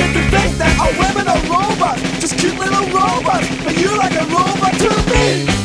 seem to think that all women are robots, just cute little robots, but you're like a robot to me.